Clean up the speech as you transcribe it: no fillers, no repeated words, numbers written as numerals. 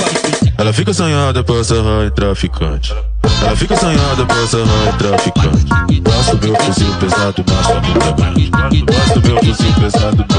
Ela fica assanhada pra sarrar em traficante. Ela fica assanhada pra sarrar em traficante. Gosto do meu fuzil pesado, mas tá muito grande. Gosto do meu fuzil pesado,